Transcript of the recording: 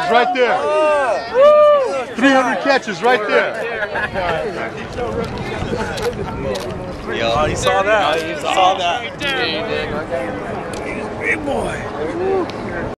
catches right there. 300 catches right there. Oh, he saw that. He saw that. Big boy.